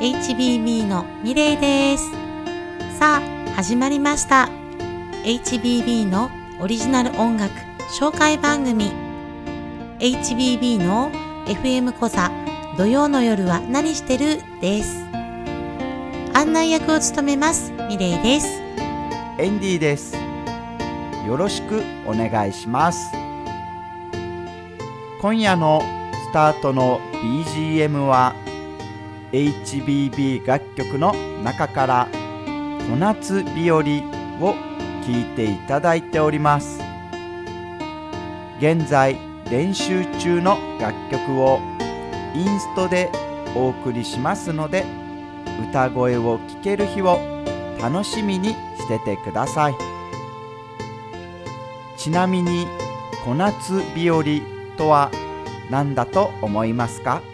HBB のミレイです。さあ始まりました HBB のオリジナル音楽紹介番組 HBB の FM コザ土曜の夜は何してるです。案内役を務めますミレイです。 エンディです。よろしくお願いします。今夜のスタートの BGM は HBB 楽曲の中から小夏日和を聴いていただいております。現在練習中の楽曲をインストでお送りしますので、歌声を聴ける日を楽しみにしててください。ちなみに小夏日和とは何だと思いますか？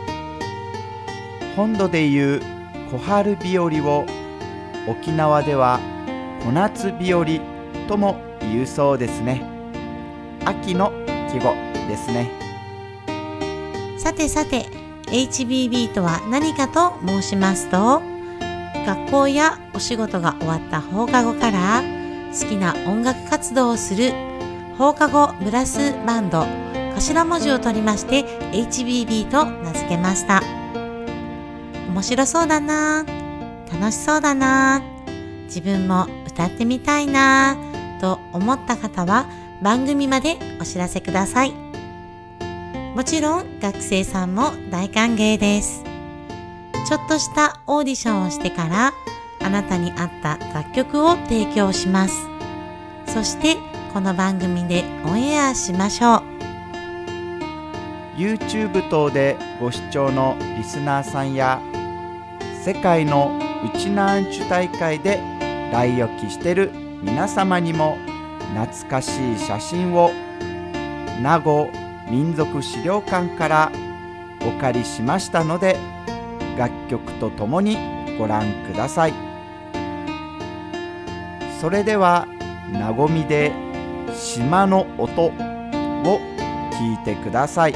本土でいう小春日和を沖縄では小夏日和とも言うそうですね。秋の季語ですね。 さて HBB とは何かと申しますと、学校やお仕事が終わった放課後から好きな音楽活動をする放課後ブラスバンド、頭文字を取りまして HBB と名付けました。面白そうだな、楽しそうだな、自分も歌ってみたいなと思った方は番組までお知らせください。もちろん学生さんも大歓迎です。ちょっとしたオーディションをしてからあなたに合った楽曲を提供します。そしてこの番組でオンエアしましょう。 YouTube 等でご視聴のリスナーさんや世界のウチナーンチュ大会で来沖してる皆様にも懐かしい写真を名護民族資料館からお借りしましたので、楽曲とともにご覧ください。それではなごみで島の音を聞いてください。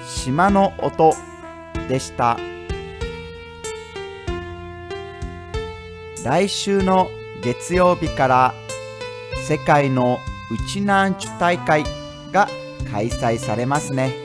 島の音でした。来週の月曜日から世界のウチナーンチュ大会が開催されますね。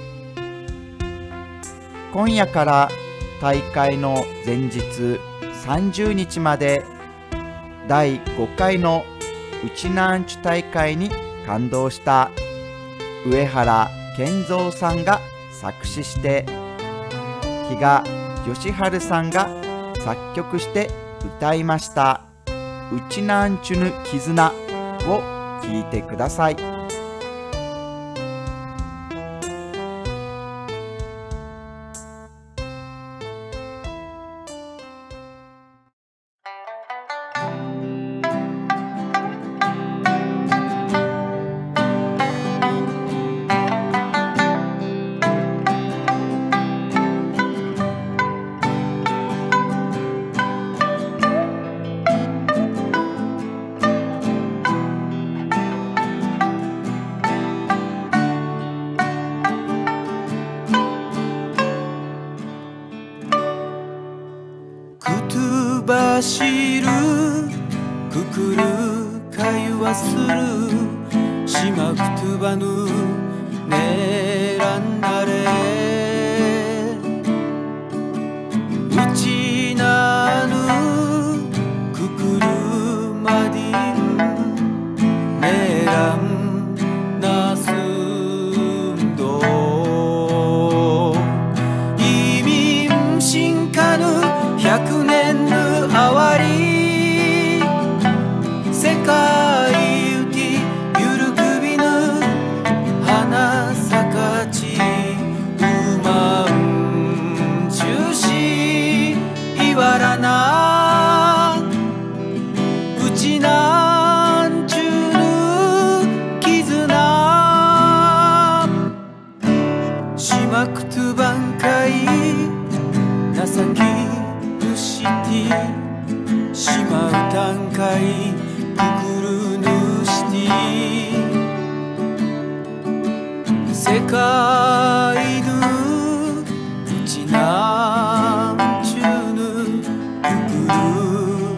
今夜から大会の前日30日まで第5回のウチナーンチュ大会に感動した上原健三さんが作詞して比嘉義治さんが作曲して歌いましたウチナーンチュヌ絆を聴いてください。 走るくくる会話する島くとばぬねらんだれうちなぬくくるまでねらんなすんど移民進化ぬ100年ぬあわり世界ゆきゆるくびぬ花咲かちうまんちゅうしいわらなうちなんちゅうぬきずなしまくとばんかいなさきぬしてしまうたんかいくくるぬして世界ぬうちなんちゅうぬくくる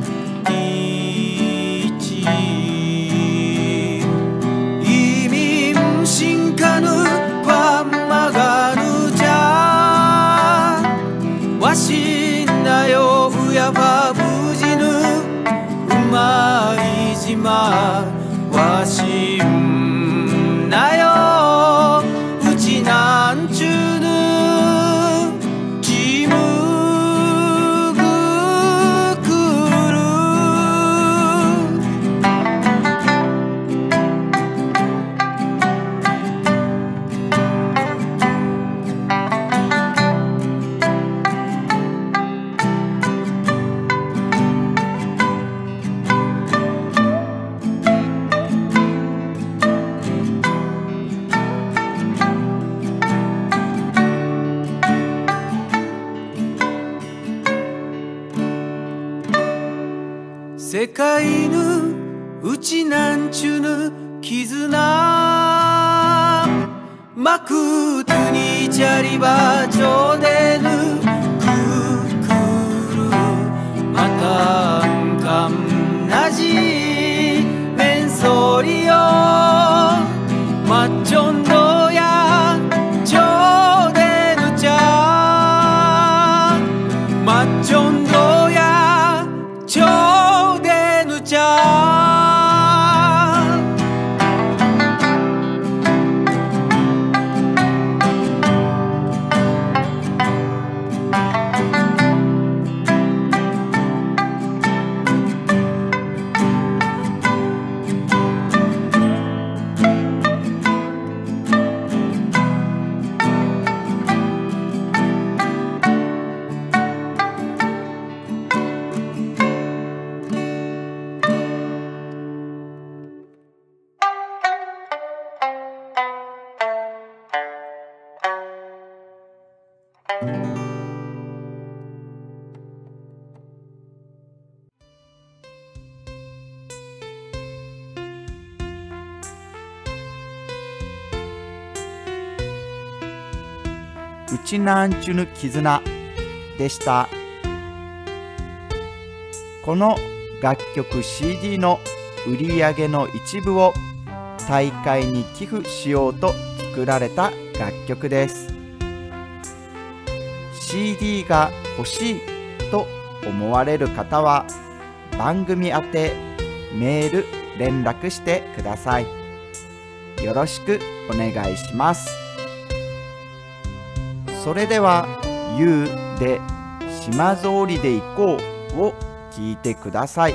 いち移民進化ぬパンマガヌじゃわしんなようやばぶうまいじまわしんなようちなんちゅうぬちむぐくる世界ぬうちなんちゅぬ絆まくとにちゃりばちょうでぬくくるまたんかんなじめんそりよまっちょんどやちょうでぬちゃまっちょんどやちょうでぬちゃうちなんちゅぬ絆でした。この楽曲 CD の売り上げの一部を大会に寄付しようと作られた楽曲です。CD が欲しいと思われる方は番組宛てメール連絡してください。よろしくお願いします。それでは You で島ぞうりで行こうを聞いてください。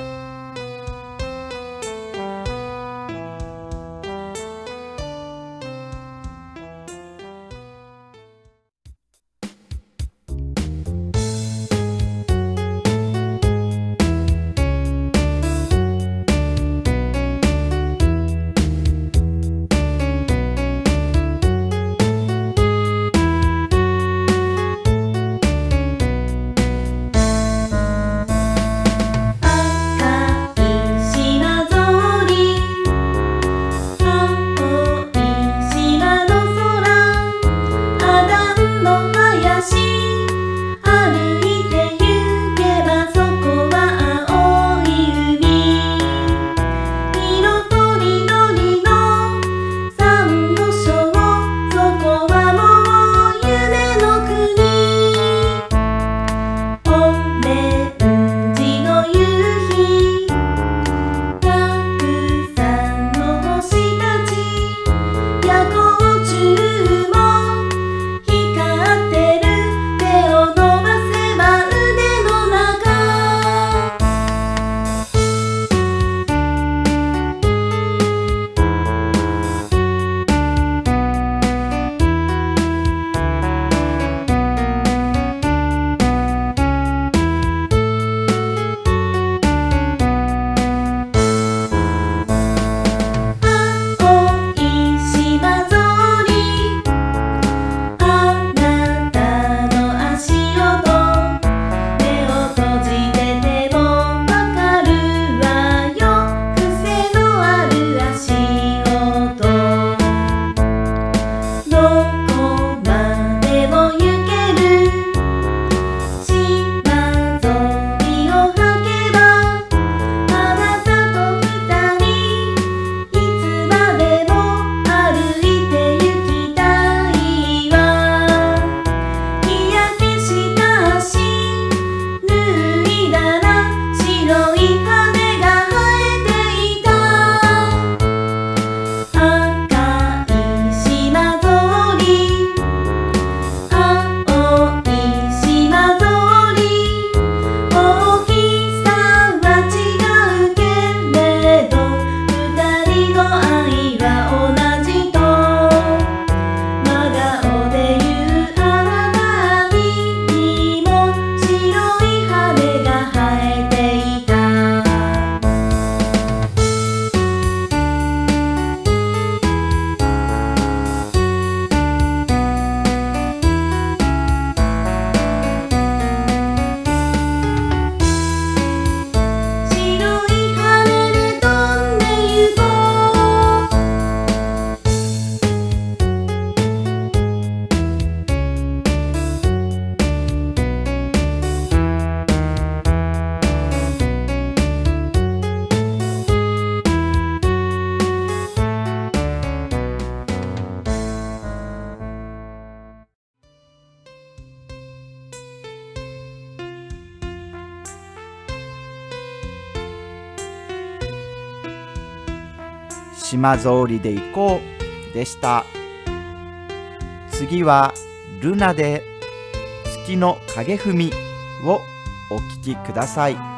島ぞうりで行こうでした。次はルナで月の影踏みをお聴きください。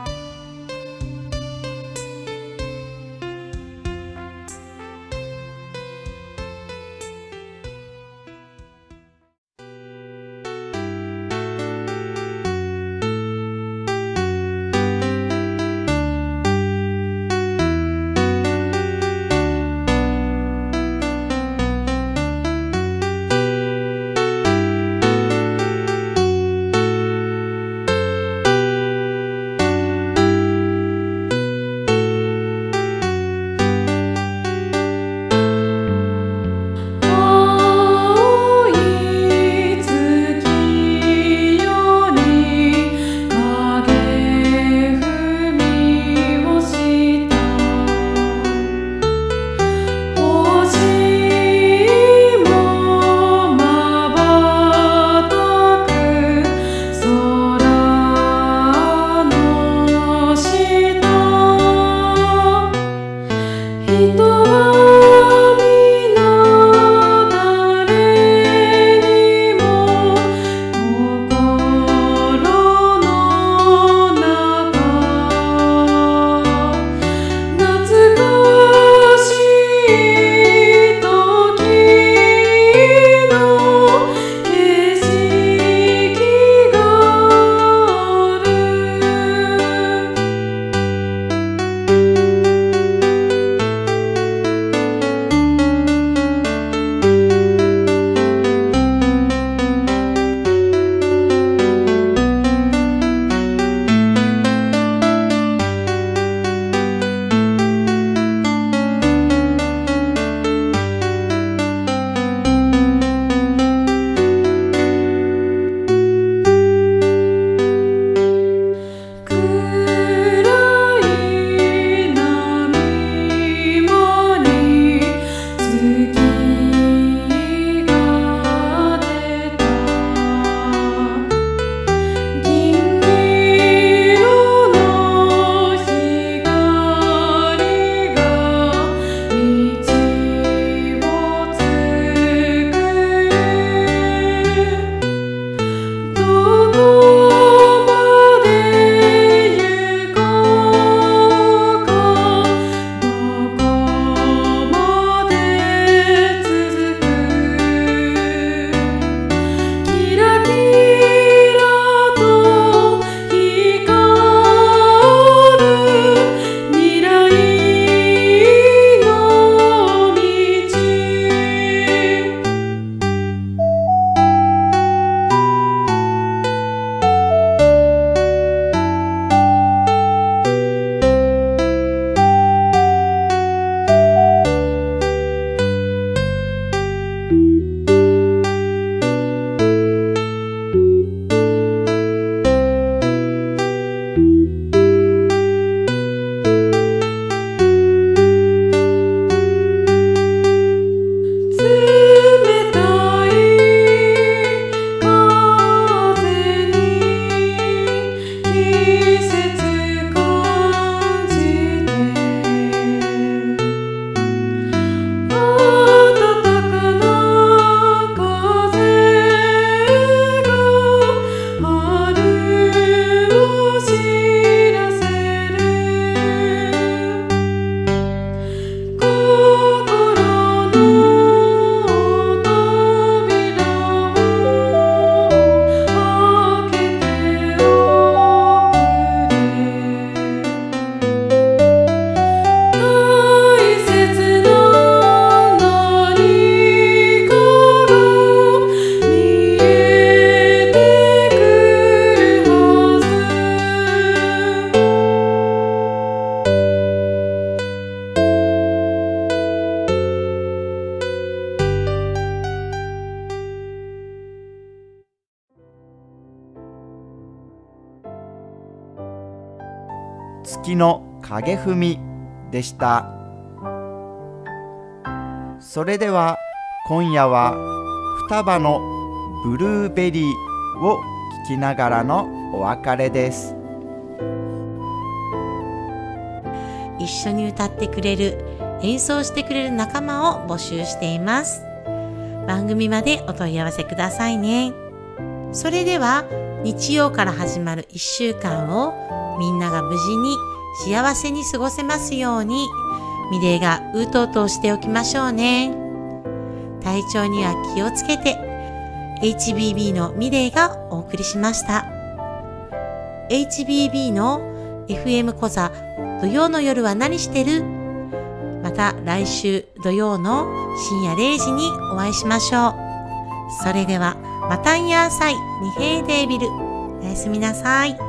月の影踏みでした。それでは今夜は双葉のブルーベリーを聴きながらのお別れです。 一緒に歌ってくれる、演奏してくれる仲間を募集しています。番組までお問い合わせくださいね。それでは日曜から始まる1週間をみんなが無事に幸せに過ごせますように、ミレイがうとうとしておきましょうね。体調には気をつけて、HBB のミレイがお送りしました。HBB の FM コザ土曜の夜は何してる？また来週土曜の深夜0時にお会いしましょう。それではまたんやーさい、にへーデービル。おやすみなさい。